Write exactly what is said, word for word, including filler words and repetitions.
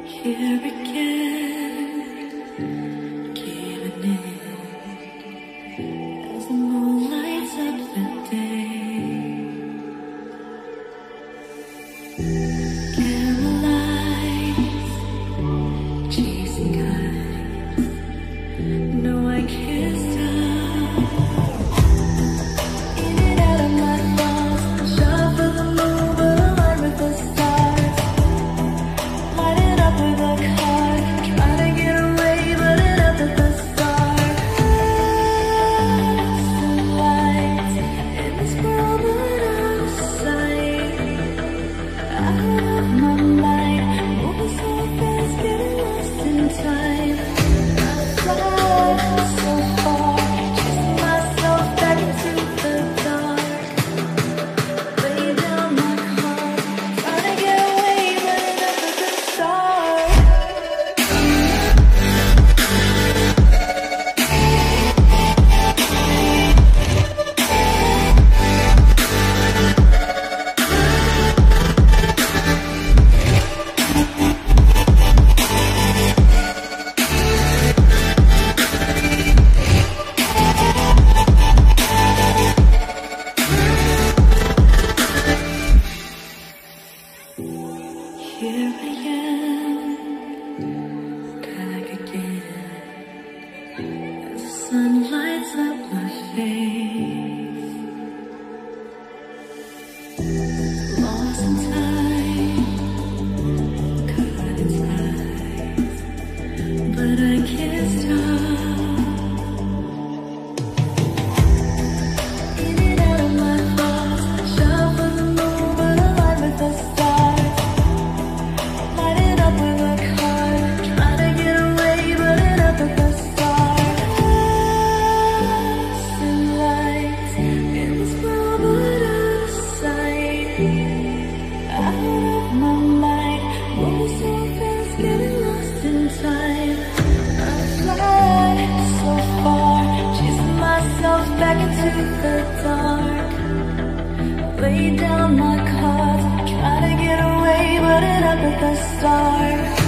Here again, giving in as the moon lights up the day. Candlelights, chasing kites. No, I can't stop. In and out of my thoughts, shot for the moon, but aligned with the stars. Lighting up with a car, trying to get away, but it up at the start. Some lights in this world, but out of sight. Out of my mind, moving so fast, getting lost in time. I fly so far, chasing myself back into the dark. Lay down my cards, trying to get away, but it up at the start. Here I am, back again, as the sun lights up my face. Lost in time, caught in ties, but I can't stop. In and out of my thoughts, shot for the moon, but aligned with the stars. Lighting up with a car, trying to get away, but it up at the start. Some lights in this world, but out of sight. Out of my mind, moving so fast, getting lost in time. I fly so far, chasing myself back into the dark. Lay down my cards, trying to get away, but it up at the start.